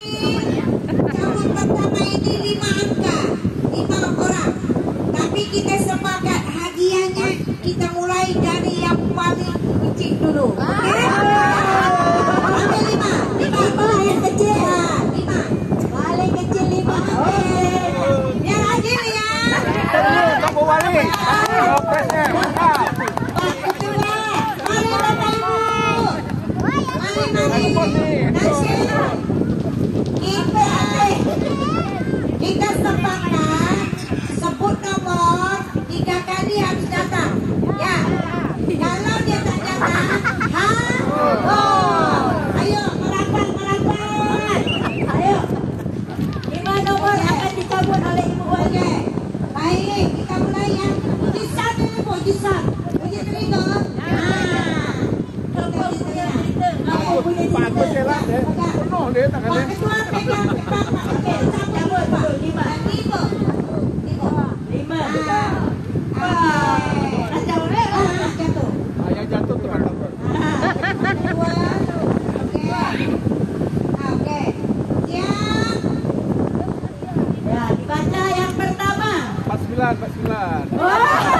Cabut pertama ini 5 angka, 5 orang. Tapi kita sepakat hadiahnya kita mulai dari yang paling kecil dulu. Oke? Ambil 5 yang kecil. 5. Paling kecil 5. Oke. Biar adil ya. Kamu wali. Operasinya mantap. Mari Bapak Ibu. Mari. Kita sepakat sebut nomor 3 kali harus datang. Ya. Kalau dia tak datang, ayo merapat. Ayo. 5 nomor akan dicabut oleh Ibu Wali. Baik, kita mulai ya. Jisan ini Bu, jisan. Punya telinga. Pak Kejelah deh. Penuh deh tangannya. Pak Ketua pegang. Oke, cabut Pak. 5. Yang jatuh tuh kan. Oke. Siap. Ya, dibaca yang pertama. 49. Oh.